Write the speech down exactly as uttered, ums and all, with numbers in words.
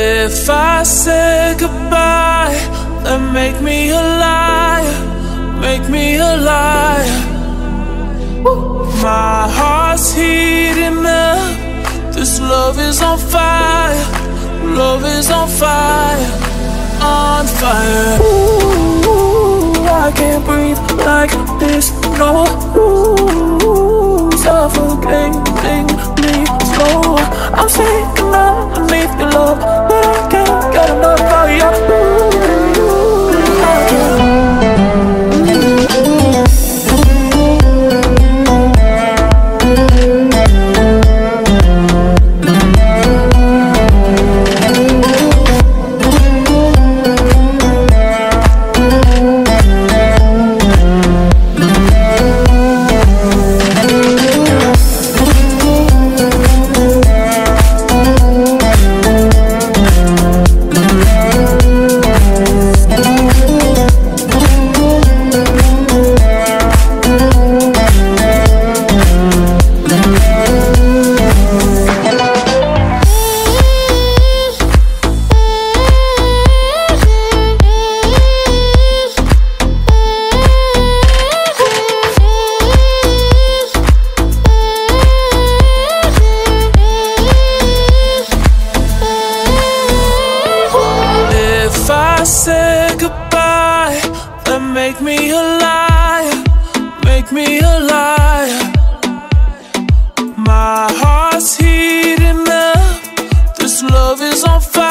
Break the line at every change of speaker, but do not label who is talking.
If I say goodbye, then make me a liar, make me a liar. My heart's heating up, this love is on fire, love is on fire, on fire. Ooh, I can't breathe like this, no. Ooh, suffocating me slow. I'm sinking underneath your love, but I can't get enough of you. Ooh, I can't. Say goodbye, then make me a liar, make me a liar. My heart's heating up, this love is on fire.